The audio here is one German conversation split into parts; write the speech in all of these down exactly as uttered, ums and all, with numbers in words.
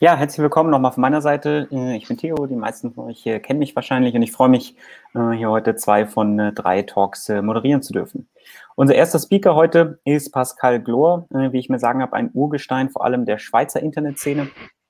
Ja, herzlich willkommen nochmal von meiner Seite. Ich bin Theo, die meisten von euch kennen mich wahrscheinlich und ich freue mich, hier heute zwei von drei Talks moderieren zu dürfen. Unser erster Speaker heute ist Pascal Glor, wie ich mir sagen habe, ein Urgestein vor allem der Schweizer Internetszene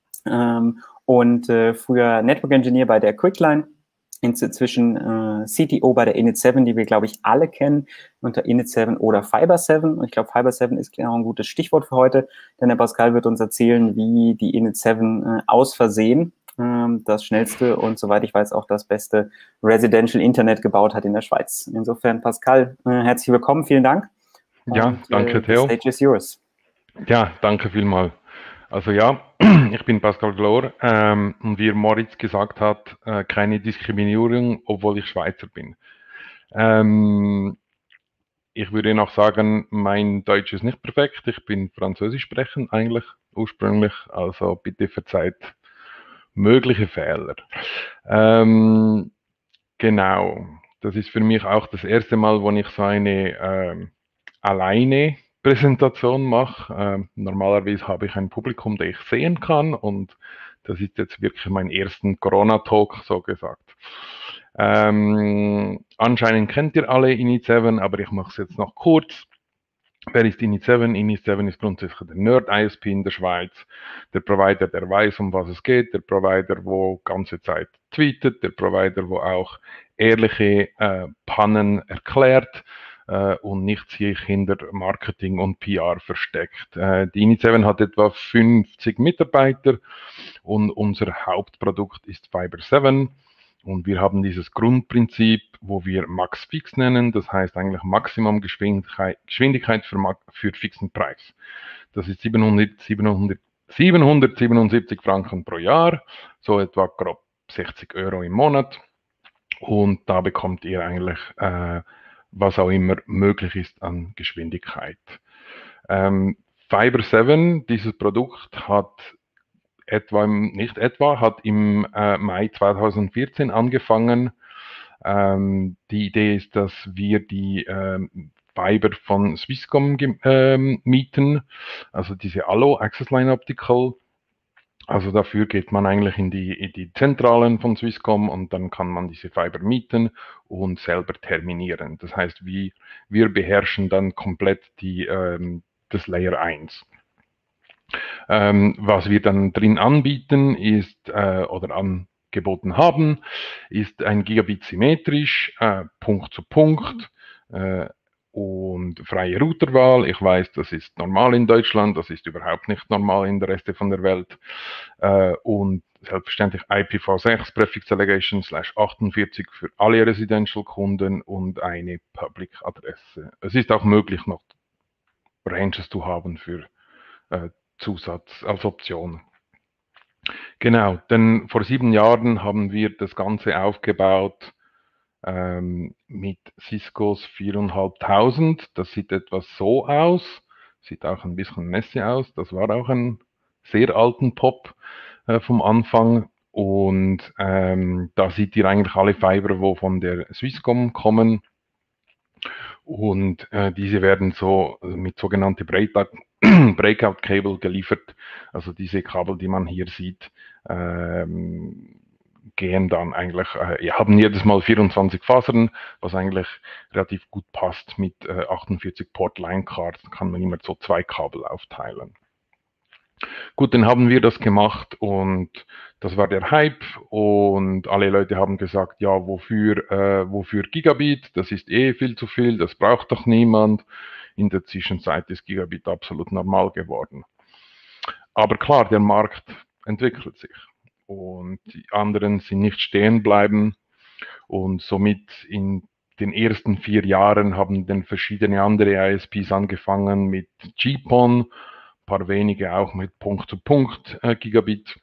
und früher Network Engineer bei der Quickline. Inzwischen äh, C T O bei der Init sieben, die wir, glaube ich, alle kennen, unter Init sieben oder Fiber sieben. Und ich glaube, Fiber sieben ist genau ein gutes Stichwort für heute, denn der Pascal wird uns erzählen, wie die Init sieben äh, aus Versehen äh, das schnellste und, soweit ich weiß, auch das beste Residential Internet gebaut hat in der Schweiz. Insofern, Pascal, äh, herzlich willkommen, vielen Dank. Ja, und, danke, äh, Theo. The stage is yours. Ja, danke vielmals. Also ja, ich bin Pascal Glor ähm, und wie Moritz gesagt hat, äh, keine Diskriminierung, obwohl ich Schweizer bin. Ähm, ich würde noch sagen, mein Deutsch ist nicht perfekt. Ich bin Französisch sprechend eigentlich ursprünglich, also bitte verzeiht mögliche Fehler. Ähm, genau, das ist für mich auch das erste Mal, wo ich so eine ähm, alleine Präsentation mache. Ähm, normalerweise habe ich ein Publikum, das ich sehen kann, und das ist jetzt wirklich mein ersten Corona-Talk, so gesagt. Ähm, anscheinend kennt ihr alle Init sieben, aber ich mache es jetzt noch kurz. Wer ist Init sieben? Init sieben ist grundsätzlich der Nerd-I S P in der Schweiz, der Provider, der weiß, um was es geht, der Provider, wo ganze Zeit tweetet, der Provider, wo auch ehrliche äh, Pannen erklärt äh, und nicht sich hinter Marketing und P R versteckt. Äh, die Init sieben hat etwa fünfzig Mitarbeiter und unser Hauptprodukt ist Fiber sieben. Und wir haben dieses Grundprinzip, wo wir Max Fix nennen, das heißt eigentlich Maximum Geschwindigkeit, Geschwindigkeit für, für fixen Preis. Das ist siebenhundert, siebenhundert, siebenhundertsiebenundsiebzig Franken pro Jahr, so etwa grob sechzig Euro im Monat. Und da bekommt ihr eigentlich, äh, was auch immer möglich ist an Geschwindigkeit. Ähm, Fiber sieben, dieses Produkt hat etwa, nicht etwa, hat im äh, Mai zweitausendvierzehn angefangen. Ähm, die Idee ist, dass wir die ähm, Fiber von Swisscom ähm, mieten, also diese Allo, Access Line Optical. Also dafür geht man eigentlich in die, in die Zentralen von Swisscom und dann kann man diese Fiber mieten und selber terminieren. Das heißt, wir, wir beherrschen dann komplett die, ähm, das Layer eins. Ähm, was wir dann drin anbieten ist, äh, oder angeboten haben, ist ein Gigabit symmetrisch, äh, Punkt zu Punkt äh, und freie Routerwahl. Ich weiß, das ist normal in Deutschland, das ist überhaupt nicht normal in der Reste von der Welt. Äh, und selbstverständlich I P v sechs Prefix Allegation slash achtundvierzig für alle Residential-Kunden und eine Public-Adresse. Es ist auch möglich, noch Ranges zu haben für äh, Zusatz als Option. Genau, denn vor sieben Jahren haben wir das Ganze aufgebaut ähm, mit Ciscos viertausendfünfhundert. Das sieht etwas so aus, sieht auch ein bisschen messy aus. Das war auch ein sehr alten Pop äh, vom Anfang. Und ähm, da seht ihr eigentlich alle Fiber, wo von der Swisscom kommen. Und äh, diese werden so mit sogenannten Breakout-Cable geliefert. Also diese Kabel, die man hier sieht, ähm, gehen dann eigentlich, äh, haben jedes Mal vierundzwanzig Fasern, was eigentlich relativ gut passt mit äh, achtundvierzig Port Line Cards, kann man immer so zwei Kabel aufteilen. Gut, dann haben wir das gemacht und das war der Hype und alle Leute haben gesagt, ja, wofür, äh, wofür Gigabit? Das ist eh viel zu viel, das braucht doch niemand. In der Zwischenzeit ist Gigabit absolut normal geworden. Aber klar, der Markt entwickelt sich und die anderen sind nicht stehen bleiben und somit in den ersten vier Jahren haben dann verschiedene andere I S Ps angefangen mit G P O N, paar wenige auch mit Punkt-zu-Punkt äh, Gigabit.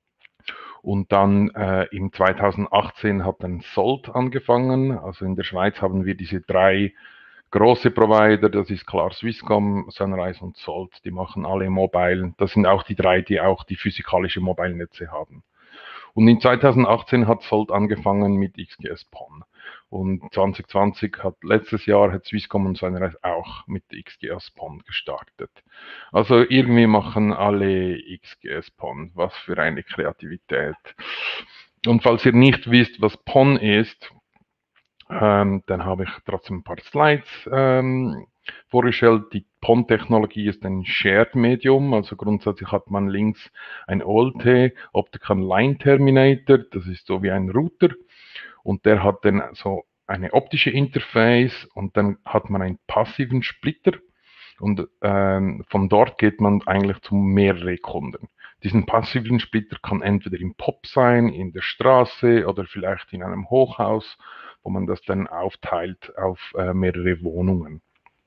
Und dann äh, im zweitausendachtzehn hat dann Salt angefangen. Also in der Schweiz haben wir diese drei große Provider, das ist klar Swisscom, Sunrise und Salt, die machen alle Mobile. Das sind auch die drei, die auch die physikalische Mobile-Netze haben. Und in zweitausendachtzehn hat Salt angefangen mit X G S-P O N. Und zwanzig zwanzig hat letztes Jahr hat Swisscom und Sunrise auch mit X G S PON gestartet. Also irgendwie machen alle X G S PON. Was für eine Kreativität. Und falls ihr nicht wisst, was PON ist, ähm, dann habe ich trotzdem ein paar Slides ähm, vorgestellt. Die PON-Technologie ist ein Shared Medium, also grundsätzlich hat man links ein O L T, Optical Line Terminator, das ist so wie ein Router und der hat dann so eine optische Interface und dann hat man einen passiven Splitter und ähm, von dort geht man eigentlich zu mehreren Kunden. Diesen passiven Splitter kann entweder im Pop sein, in der Straße oder vielleicht in einem Hochhaus, wo man das dann aufteilt auf äh, mehrere Wohnungen.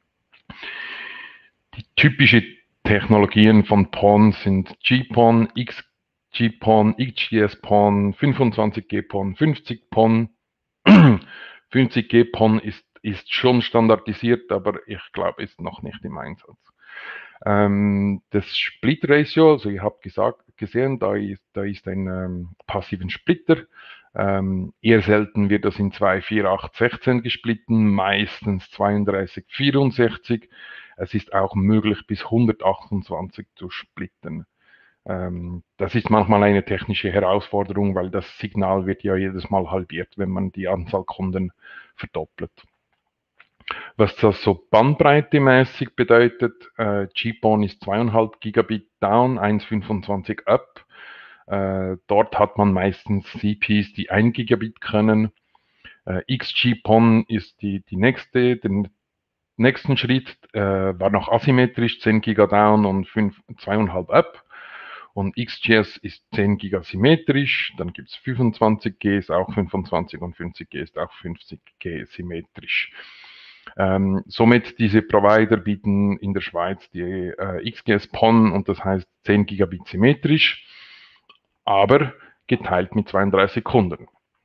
Die typischen Technologien von PON sind G PON, X G PON, X G S PON, fünfundzwanzig G PON, fünfzig PON. fünfzig G PON ist, ist schon standardisiert, aber ich glaube, ist noch nicht im Einsatz. Ähm, das Split Ratio, also ihr habt gesagt, gesehen, da ist, da ist ein ähm, passiven Splitter. Ähm, eher selten wird das in zwei, vier, acht, sechzehn gesplitten, meistens zweiunddreißig, vierundsechzig. Es ist auch möglich, bis hundertachtundzwanzig zu splitten. Ähm, das ist manchmal eine technische Herausforderung, weil das Signal wird ja jedes Mal halbiert, wenn man die Anzahl Kunden verdoppelt. Was das so bandbreitemäßig bedeutet, äh, G PON ist zwei Komma fünf Gigabit down, eins Komma fünfundzwanzig up. Äh, dort hat man meistens C Ps, die ein Gigabit können. Äh, X G PON ist die, die nächste, den nächsten Schritt, äh, war noch asymmetrisch, zehn Giga down und zwei Komma fünf up. Und X G S ist zehn Giga symmetrisch, dann gibt es fünfundzwanzig G ist auch fünfundzwanzig und fünfzig G ist auch fünfzig G symmetrisch. Ähm, somit diese Provider bieten in der Schweiz die äh, X G S PON und das heißt zehn Gigabit symmetrisch, aber geteilt mit zweiunddreißig Kunden.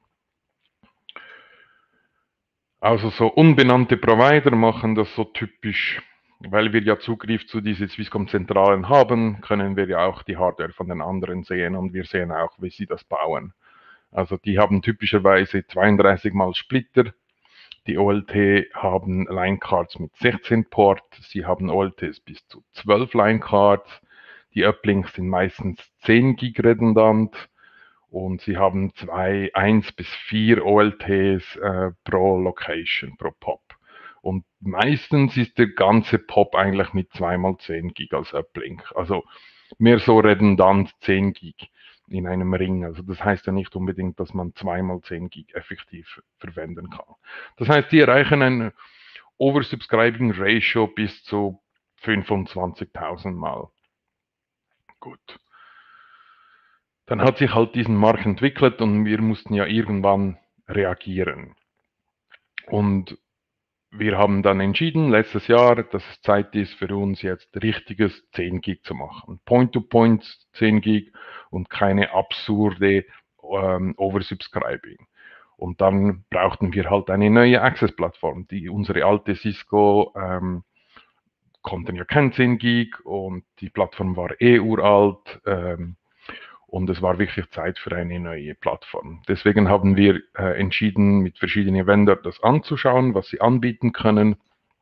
Also so unbenannte Provider machen das so typisch, weil wir ja Zugriff zu diesen Swisscom-Zentralen haben, können wir ja auch die Hardware von den anderen sehen und wir sehen auch, wie sie das bauen. Also die haben typischerweise zweiunddreißig mal Splitter. Die O L T haben Linecards mit sechzehn Port, sie haben O L Ts bis zu zwölf Linecards, die Uplinks sind meistens zehn Gig redundant und sie haben zwei, eins bis vier O L Ts äh, pro Location, pro Pop. Und meistens ist der ganze Pop eigentlich mit zwei mal zehn Gig als Uplink, also mehr so redundant zehn Gig in einem Ring. Also das heißt ja nicht unbedingt, dass man zwei mal zehn Gig effektiv verwenden kann. Das heißt, die erreichen ein Oversubscribing Ratio bis zu fünfundzwanzigtausend Mal. Gut. Dann hat sich halt diesen Markt entwickelt und wir mussten ja irgendwann reagieren. Und wir haben dann entschieden, letztes Jahr, dass es Zeit ist für uns jetzt richtiges zehn Gig zu machen. Point-to-Point zehn Gig und keine absurde ähm, Oversubscribing. Und dann brauchten wir halt eine neue Access-Plattform. Die, unsere alte Cisco ähm, konnten ja kein zehn Gig und die Plattform war eh uralt. Ähm, und es war wirklich Zeit für eine neue Plattform. Deswegen haben wir äh, entschieden, mit verschiedenen Vendor das anzuschauen, was sie anbieten können.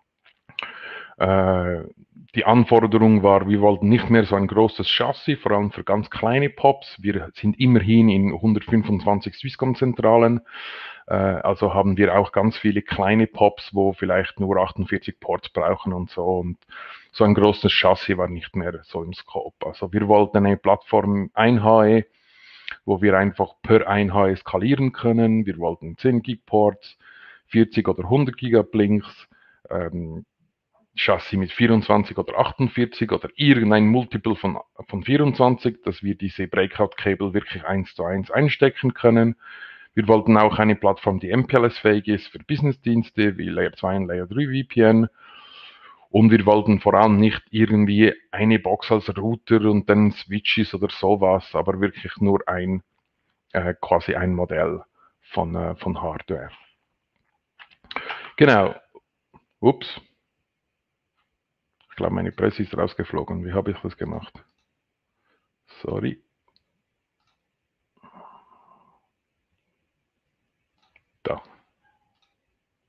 Äh, die Anforderung war, wir wollten nicht mehr so ein großes Chassis, vor allem für ganz kleine Pops. Wir sind immerhin in hundertfünfundzwanzig Swisscom-Zentralen. Äh, also haben wir auch ganz viele kleine Pops, wo vielleicht nur achtundvierzig Ports brauchen und so. Und so ein großes Chassis war nicht mehr so im Scope. Also wir wollten eine Plattform ein H E, wo wir einfach per ein H E skalieren können. Wir wollten zehn Gig Ports, vierzig oder hundert Gig Uplinks, ähm, Chassis mit vierundzwanzig oder achtundvierzig oder irgendein Multiple von, von vierundzwanzig, dass wir diese Breakout-Cable wirklich eins zu eins einstecken können. Wir wollten auch eine Plattform, die M P L S-fähig ist für Business-Dienste wie Layer zwei und Layer drei V P N. Und wir wollten vor allem nicht irgendwie eine Box als Router und dann Switches oder sowas, aber wirklich nur ein, äh, quasi ein Modell von, äh, von Hardware. Genau. Ups. Ich glaube, meine Presse ist rausgeflogen. Wie habe ich das gemacht? Sorry. Da.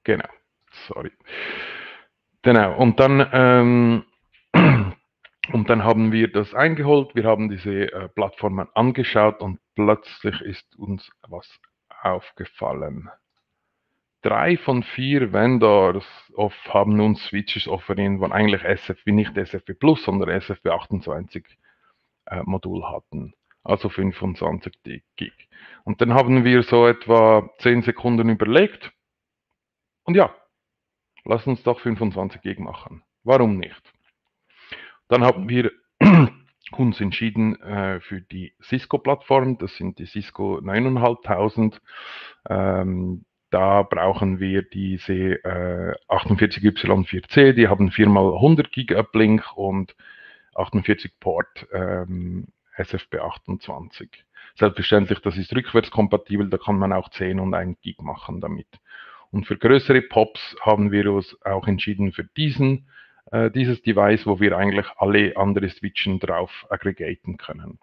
Genau, sorry. Genau, und dann, ähm, und dann haben wir das eingeholt, wir haben diese äh, Plattformen angeschaut und plötzlich ist uns was aufgefallen. Drei von vier Vendors of, haben uns Switches offeriert, die eigentlich S F P, nicht S F P Plus, sondern S F P achtundzwanzig äh, Modul hatten, also fünfundzwanzig Gig. Und dann haben wir so etwa zehn Sekunden überlegt und ja, lass uns doch fünfundzwanzig Gig machen. Warum nicht? Dann haben wir uns entschieden äh, für die Cisco-Plattform, das sind die Cisco neuntausendfünfhundert. Ähm, da brauchen wir diese äh, achtundvierzig Y vier C, die haben viermal hundert Gig Uplink und achtundvierzig Port ähm, S F P achtundzwanzig. Selbstverständlich, das ist rückwärtskompatibel, da kann man auch zehn und ein Gig machen damit. Und für größere Pops haben wir uns auch entschieden für diesen, äh, dieses Device, wo wir eigentlich alle anderen Switchen drauf aggregaten können.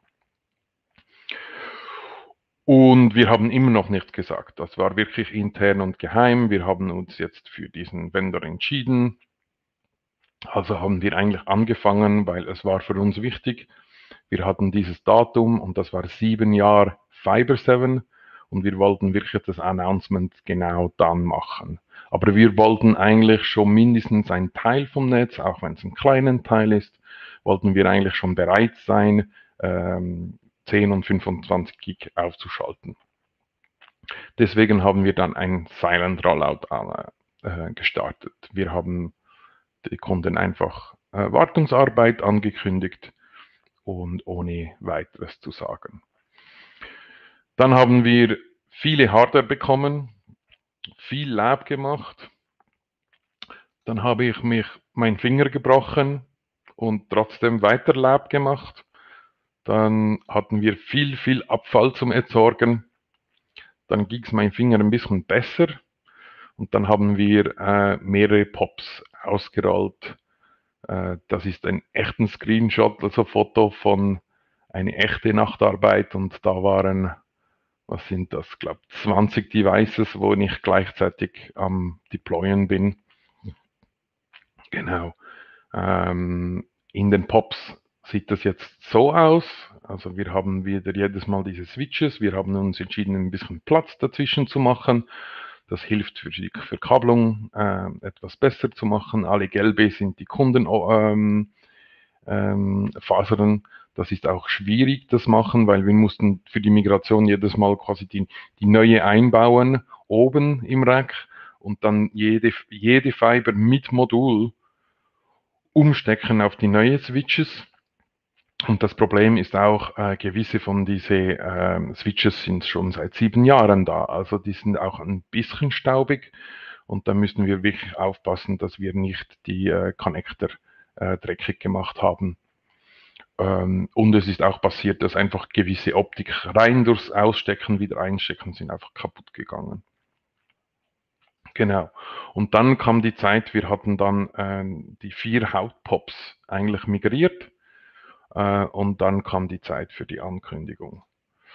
Und wir haben immer noch nichts gesagt. Das war wirklich intern und geheim. Wir haben uns jetzt für diesen Vendor entschieden. Also haben wir eigentlich angefangen, weil es war für uns wichtig. Wir hatten dieses Datum und das war sieben Jahre Fiber sieben und wir wollten wirklich das Announcement genau dann machen. Aber wir wollten eigentlich schon mindestens einen Teil vom Netz, auch wenn es ein kleiner Teil ist, wollten wir eigentlich schon bereit sein, ähm, zehn und fünfundzwanzig Gig aufzuschalten. Deswegen haben wir dann ein Silent Rollout äh, gestartet. Wir haben die Kunden einfach äh, Wartungsarbeit angekündigt und ohne weiteres zu sagen. Dann haben wir viele Hardware bekommen, viel Lab gemacht. Dann habe ich mich meinen Finger gebrochen und trotzdem weiter Lab gemacht. Dann hatten wir viel, viel Abfall zum Entsorgen. Dann ging es meinem Finger ein bisschen besser. Und dann haben wir äh, mehrere Pops ausgerollt. Äh, das ist ein echter Screenshot, also Foto von einer echten Nachtarbeit. Und da waren, was sind das, ich glaube zwanzig Devices, wo ich gleichzeitig am Deployen bin. Genau. Ähm, in den Pops sieht das jetzt so aus. Also wir haben wieder jedes Mal diese Switches. Wir haben uns entschieden, ein bisschen Platz dazwischen zu machen. Das hilft für die Verkabelung äh, etwas besser zu machen. Alle gelbe sind die Kundenfasern. Ähm, ähm, das ist auch schwierig, das machen, weil wir mussten für die Migration jedes Mal quasi die, die neue einbauen, oben im Rack und dann jede, jede Fiber mit Modul umstecken auf die neue Switches. Und das Problem ist auch, äh, gewisse von diesen äh, Switches sind schon seit sieben Jahren da. Also die sind auch ein bisschen staubig. Und da müssen wir wirklich aufpassen, dass wir nicht die äh, Connector äh, dreckig gemacht haben. Ähm, und es ist auch passiert, dass einfach gewisse Optik rein durchs Ausstecken, wieder einstecken, sind einfach kaputt gegangen. Genau. Und dann kam die Zeit, wir hatten dann äh, die vier Hauptpops eigentlich migriert. Äh, und dann kam die Zeit für die Ankündigung.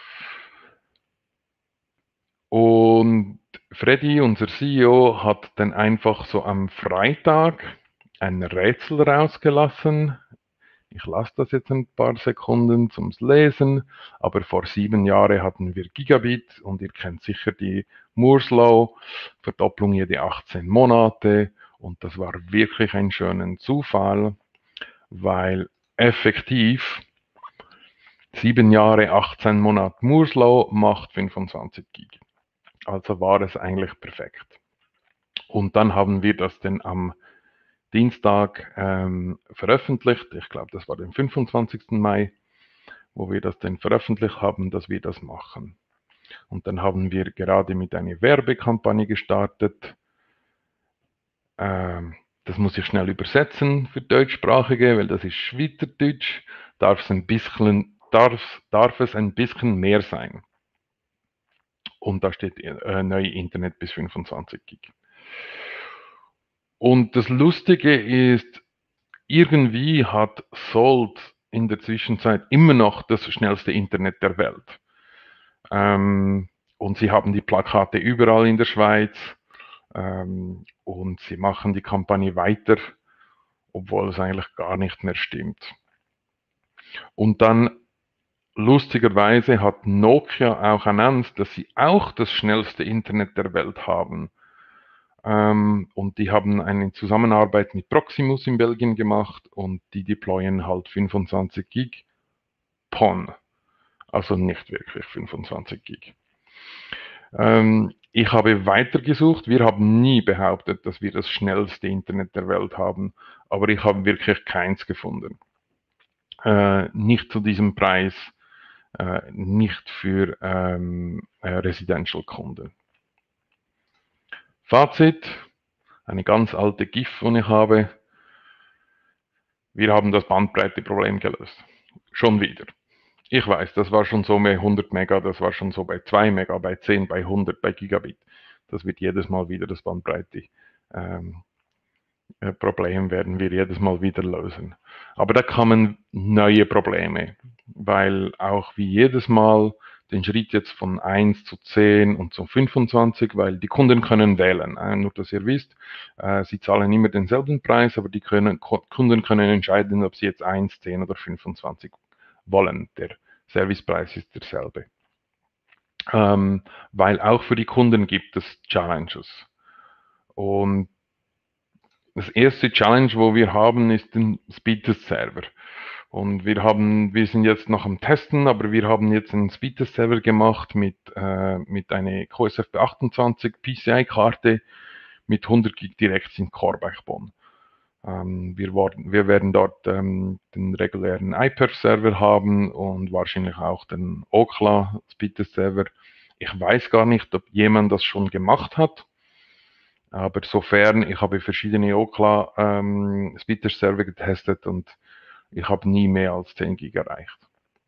Und Freddy, unser C E O, hat dann einfach so am Freitag ein Rätsel rausgelassen. Ich lasse das jetzt ein paar Sekunden zum Lesen, aber vor sieben Jahren hatten wir Gigabit und ihr kennt sicher die Moore's Law, Verdopplung jede achtzehn Monate und das war wirklich ein schöner Zufall, weil effektiv sieben Jahre, achtzehn Monate Moore's Law macht fünfundzwanzig Gig. Also war es eigentlich perfekt. Und dann haben wir das dann am Dienstag ähm, veröffentlicht. Ich glaube, das war der fünfundzwanzigsten Mai, wo wir das dann veröffentlicht haben, dass wir das machen. Und dann haben wir gerade mit einer Werbekampagne gestartet. Ähm, das muss ich schnell übersetzen für Deutschsprachige, weil das ist Schweizerdeutsch. Darf es ein bisschen, darf, darf es ein bisschen mehr sein. Und da steht äh, neue Internet bis fünfundzwanzig Gig. Und das Lustige ist, irgendwie hat Salt in der Zwischenzeit immer noch das schnellste Internet der Welt. Ähm, und sie haben die Plakate überall in der Schweiz. Ähm, und sie machen die Kampagne weiter, obwohl es eigentlich gar nicht mehr stimmt. Und dann lustigerweise hat Nokia auch announced, dass sie auch das schnellste Internet der Welt haben. Ähm, und die haben eine Zusammenarbeit mit Proximus in Belgien gemacht und die deployen halt fünfundzwanzig Gig P O N. Also nicht wirklich fünfundzwanzig Gig. Ähm, ich habe weitergesucht. Wir haben nie behauptet, dass wir das schnellste Internet der Welt haben, aber ich habe wirklich keins gefunden. Äh, nicht zu diesem Preis, äh, nicht für ähm, äh, Residential-Kunden. Fazit, eine ganz alte GIF, die ich habe. Wir haben das Bandbreite-Problem gelöst. Schon wieder. Ich weiß, das war schon so bei hundert Mega, das war schon so bei zwei Mega, bei zehn, bei hundert, bei Gigabit. Das wird jedes Mal wieder das Bandbreite ähm, Problem werden wir jedes Mal wieder lösen. Aber da kommen neue Probleme, weil auch wie jedes Mal den Schritt jetzt von eins zu zehn und zu fünfundzwanzig, weil die Kunden können wählen. Äh, nur, dass ihr wisst, äh, sie zahlen immer denselben Preis, aber die können, Kunden können entscheiden, ob sie jetzt eins, zehn oder fünfundzwanzig wollen. Der Servicepreis ist derselbe. Ähm, weil auch für die Kunden gibt es Challenges. Und das erste Challenge, wo wir haben, ist den Speedtest-Server. Und wir haben, wir sind jetzt noch am Testen, aber wir haben jetzt einen Speedtest-Server gemacht mit, äh, mit einer Q S F P achtundzwanzig P C I-Karte mit hundert Gig direkt in Core Backbone. Ähm, wir, worden, wir werden dort ähm, den regulären I P E R-Server haben und wahrscheinlich auch den Okla Speedtest-Server. Ich weiß gar nicht, ob jemand das schon gemacht hat. Aber sofern, ich habe verschiedene Okla ähm, Speedtest-Server getestet und ich habe nie mehr als zehn Gig erreicht.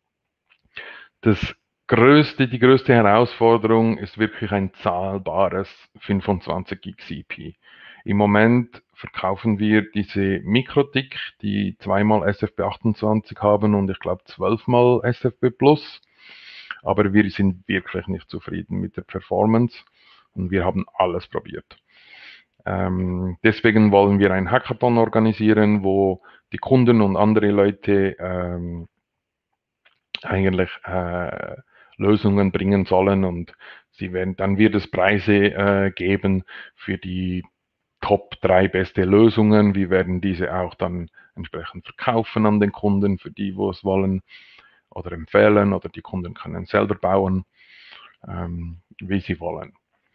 Das größte, die größte Herausforderung ist wirklich ein zahlbares fünfundzwanzig Gig C P. Im Moment verkaufen wir diese Mikrotik, die zweimal S F P achtundzwanzig haben und ich glaube zwölfmal S F P Plus. Aber wir sind wirklich nicht zufrieden mit der Performance und wir haben alles probiert. Ähm, deswegen wollen wir ein Hackathon organisieren, wo die Kunden und andere Leute ähm, eigentlich äh, Lösungen bringen sollen und sie werden, dann wird es Preise äh, geben für die Top drei beste Lösungen. Wir werden diese auch dann entsprechend verkaufen an den Kunden, für die, wo es wollen oder empfehlen oder die Kunden können selber bauen, ähm, wie sie wollen.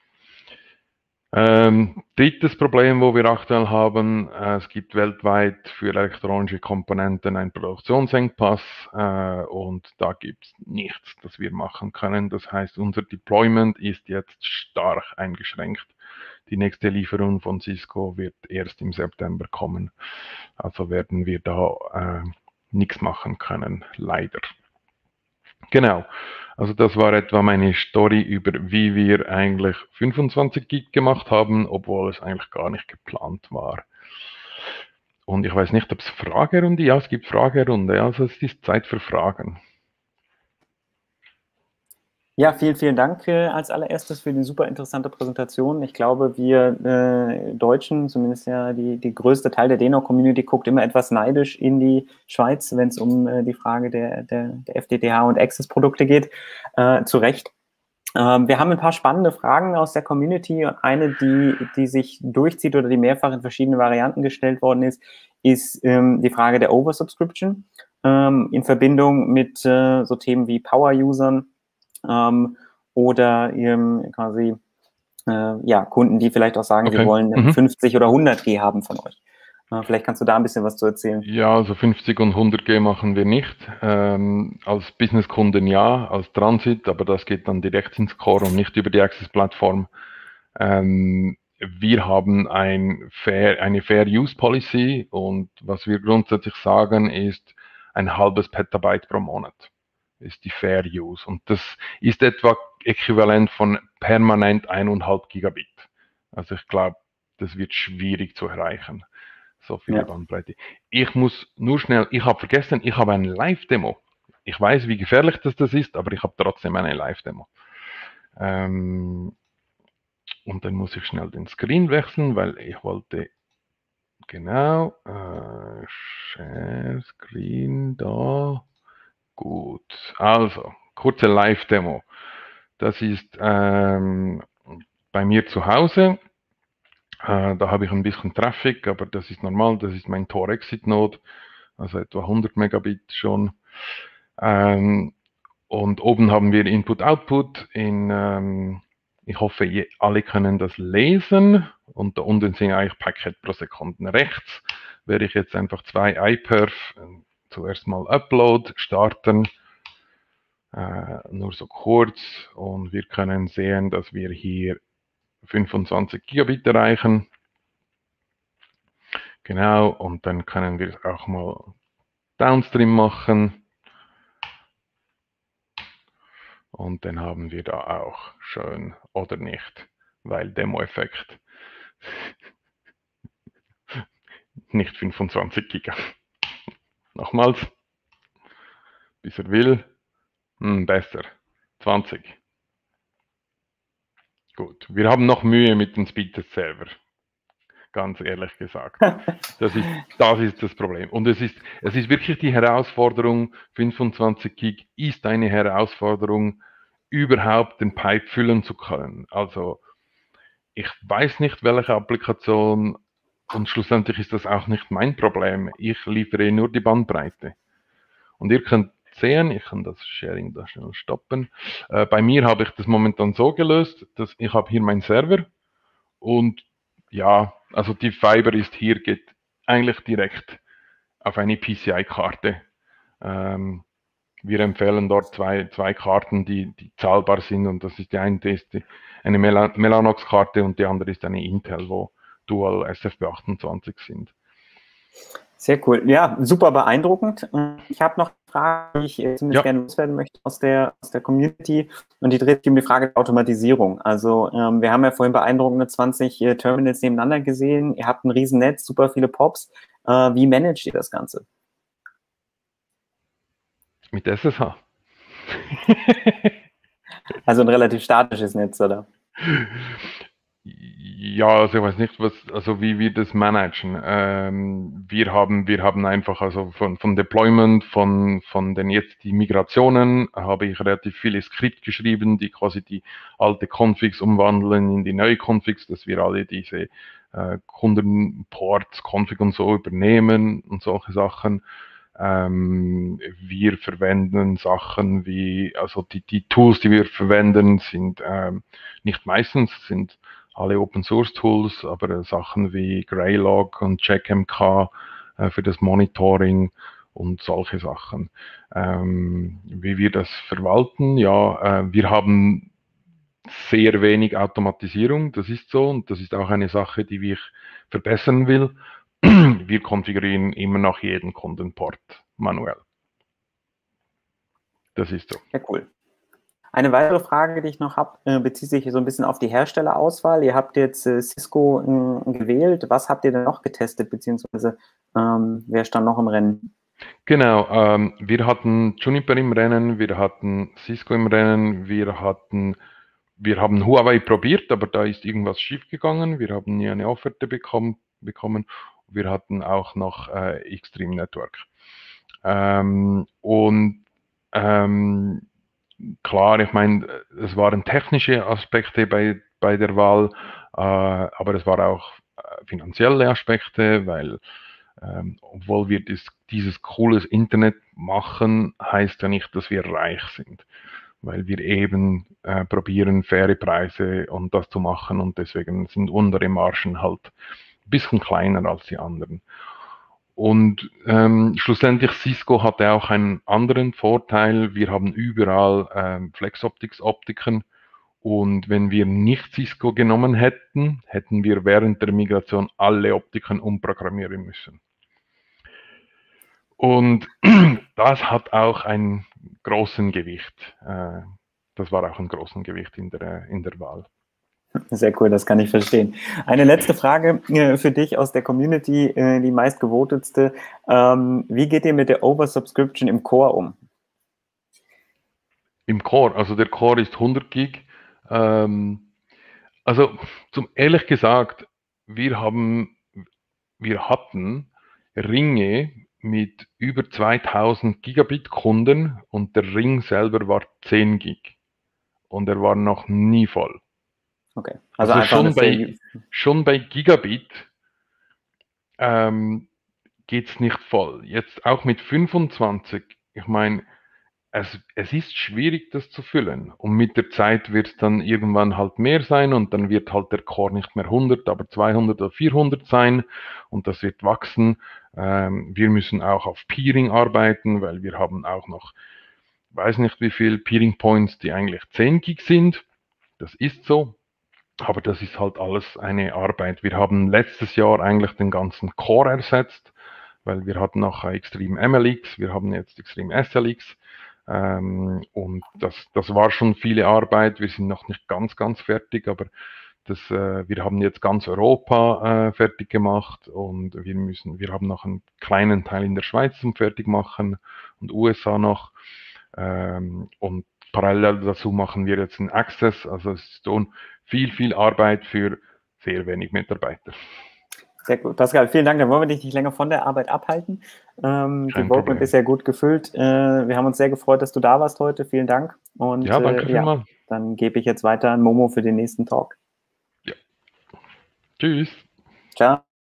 Ähm, drittes Problem, wo wir aktuell haben, äh, es gibt weltweit für elektronische Komponenten einen Produktionsengpass äh, und da gibt es nichts, das wir machen können. Das heißt, unser Deployment ist jetzt stark eingeschränkt. Die nächste Lieferung von Cisco wird erst im September kommen. Also werden wir da äh, nichts machen können, leider. Genau. Also das war etwa meine Story über, wie wir eigentlich fünfundzwanzig Gig gemacht haben, obwohl es eigentlich gar nicht geplant war. Und ich weiß nicht, ob es Fragerunde, ja, es gibt Fragerunde, also es ist Zeit für Fragen. Ja, vielen, vielen Dank äh, als allererstes für die super interessante Präsentation. Ich glaube, wir äh, Deutschen, zumindest ja die, die größte Teil der D N O Community, guckt immer etwas neidisch in die Schweiz, wenn es um äh, die Frage der, der, der F T T H und Access-Produkte geht. Äh, zu Recht. Ähm, wir haben ein paar spannende Fragen aus der Community. Eine, die, die sich durchzieht oder die mehrfach in verschiedenen Varianten gestellt worden ist, ist ähm, die Frage der Oversubscription ähm, in Verbindung mit äh, so Themen wie Power-Usern, Ähm, oder ähm, quasi äh, ja, Kunden, die vielleicht auch sagen, okay. sie wollen mhm. fünfzig oder hundert G haben von euch. Äh, vielleicht kannst du da ein bisschen was zu erzählen. Ja, also fünfzig und hundert G machen wir nicht. Ähm, als Businesskunden ja, als Transit, aber das geht dann direkt ins Core und nicht über die Access-Plattform. Ähm, wir haben ein fair, eine Fair Use Policy und was wir grundsätzlich sagen ist ein halbes Petabyte pro Monat ist die Fair Use. Und das ist etwa äquivalent von permanent eineinhalb Gigabit. Also ich glaube, das wird schwierig zu erreichen. So viele ja. Bandbreite. Ich muss nur schnell, ich habe vergessen, ich habe eine Live-Demo. Ich weiß, wie gefährlich das, das ist, aber ich habe trotzdem eine Live-Demo. Ähm, Und dann muss ich schnell den Screen wechseln, weil ich wollte, genau, äh, Share Screen da. Gut, also, kurze Live-Demo. Das ist ähm, bei mir zu Hause. Äh, da habe ich ein bisschen Traffic, aber das ist normal. Das ist mein Tor-Exit-Node, also etwa hundert Megabit schon. Ähm, und oben haben wir Input-Output in, ähm, ich hoffe, je, alle können das lesen. Und da unten sind eigentlich Paket pro Sekunde. Rechts werde ich jetzt einfach zwei iPerf, äh, zuerst mal Upload starten. Äh, nur so kurz, und wir können sehen, dass wir hier fünfundzwanzig Gigabit erreichen. Genau, und dann können wir auch mal Downstream machen. Und dann haben wir da auch schön, oder nicht, weil Demo-Effekt nicht fünfundzwanzig Giga. Nochmals, bis er will, hm, besser, zwanzig. Gut, wir haben noch Mühe mit dem Speedtest-Server, ganz ehrlich gesagt. Das ist, das ist das Problem. Und es ist, es ist wirklich die Herausforderung, fünfundzwanzig Gig ist eine Herausforderung, überhaupt den Pipe füllen zu können. Also ich weiß nicht, welche Applikation, und schlussendlich ist das auch nicht mein Problem. Ich liefere nur die Bandbreite. Und ihr könnt sehen, ich kann das Sharing da schnell stoppen. Äh, bei mir habe ich das momentan so gelöst, dass ich habe hier meinen Server und ja, also die Fiber ist hier, geht eigentlich direkt auf eine P C I-Karte. Ähm, wir empfehlen dort zwei, zwei Karten, die, die zahlbar sind, und das ist die eine, ist die, eine Mellanox-Karte, und die andere ist eine Intel, wo Dual S F P achtundzwanzig sind. Sehr cool. Ja, super beeindruckend. Ich habe noch eine Frage, die ich ziemlich ja. gerne loswerden möchte aus der, aus der Community, und die dreht sich um die Frage der Automatisierung. Also ähm, wir haben ja vorhin beeindruckende zwanzig äh, Terminals nebeneinander gesehen. Ihr habt ein riesen Netz, super viele Pops. Äh, wie managt ihr das Ganze? Mit S S H. Also ein relativ statisches Netz, oder? Ja, also ich weiß nicht, was, also wie wir das managen. Ähm, wir haben, wir haben einfach, also von, von Deployment, von, von den jetzt die Migrationen, habe ich relativ viele Skript geschrieben, die quasi die alte Configs umwandeln in die neue Configs, dass wir alle diese äh, Kundenports, Config und so übernehmen und solche Sachen. Ähm, wir verwenden Sachen wie, also die, die Tools, die wir verwenden, sind ähm, nicht meistens, sind alle Open Source Tools, aber Sachen wie Greylog und CheckMK äh, für das Monitoring und solche Sachen. Ähm, wie wir das verwalten, ja, äh, wir haben sehr wenig Automatisierung, das ist so, und das ist auch eine Sache, die ich verbessern will. Wir konfigurieren immer noch jeden Kundenport manuell. Das ist so. Ja, cool. Eine weitere Frage, die ich noch habe, äh, bezieht sich so ein bisschen auf die Herstellerauswahl. Ihr habt jetzt äh, Cisco äh, gewählt. Was habt ihr denn noch getestet, beziehungsweise ähm, wer stand noch im Rennen? Genau, ähm, wir hatten Juniper im Rennen, wir hatten Cisco im Rennen, wir hatten, wir haben Huawei probiert, aber da ist irgendwas schiefgegangen. Wir haben nie eine Offerte bekommen. bekommen. Wir hatten auch noch äh, Extreme Network. Ähm, und ähm, klar, ich meine, es waren technische Aspekte bei, bei der Wahl, äh, aber es war auch äh, finanzielle Aspekte, weil ähm, obwohl wir das, dieses cooles Internet machen, heißt ja nicht, dass wir reich sind, weil wir eben äh, probieren, faire Preise und das zu machen, und deswegen sind unsere Margen halt ein bisschen kleiner als die anderen. Und ähm, schlussendlich Cisco hatte auch einen anderen Vorteil. Wir haben überall ähm, FlexOptics-Optiken, und wenn wir nicht Cisco genommen hätten, hätten wir während der Migration alle Optiken umprogrammieren müssen. Und das hat auch einen großen Gewicht. Äh, das war auch ein großen Gewicht in der, in der Wahl. Sehr cool, das kann ich verstehen. Eine letzte Frage äh, für dich aus der Community, äh, die meistgevotetste. Ähm, wie geht ihr mit der Oversubscription im Core um? Im Core, also der Core ist hundert Gig. Ähm, Also, zum ehrlich gesagt, wir haben, wir hatten Ringe mit über zweitausend Gigabit Kunden und der Ring selber war zehn Gig und er war noch nie voll. Okay, also, Also einfach eine schon sehr bei, schon bei Gigabit ähm, geht es nicht voll. Jetzt auch mit fünfundzwanzig, ich meine, es, es ist schwierig, das zu füllen. Und mit der Zeit wird es dann irgendwann halt mehr sein und dann wird halt der Core nicht mehr hundert, aber zweihundert oder vierhundert sein und das wird wachsen. Ähm, wir müssen auch auf Peering arbeiten, weil wir haben auch noch, weiß nicht wie viel Peering Points, die eigentlich zehn Gig sind. Das ist so. Aber das ist halt alles eine Arbeit. Wir haben letztes Jahr eigentlich den ganzen Core ersetzt, weil wir hatten noch Extreme M L X, wir haben jetzt Extreme S L X. Ähm, und das, das war schon viele Arbeit. Wir sind noch nicht ganz, ganz fertig, aber das, äh, wir haben jetzt ganz Europa äh, fertig gemacht und wir müssen, wir haben noch einen kleinen Teil in der Schweiz zum Fertigmachen und U S A noch. Ähm, und parallel dazu machen wir jetzt einen Access. Also es ist so viel, viel Arbeit für sehr wenig Mitarbeiter. Sehr gut. Pascal, vielen Dank. Dann wollen wir dich nicht länger von der Arbeit abhalten. Ähm, die Kein Roadmap Problem. ist ja gut gefüllt. Äh, wir haben uns sehr gefreut, dass du da warst heute. Vielen Dank. Und Ja, danke äh, ja, vielmals. dann gebe ich jetzt weiter an Momo für den nächsten Talk. Ja. Tschüss. Ciao.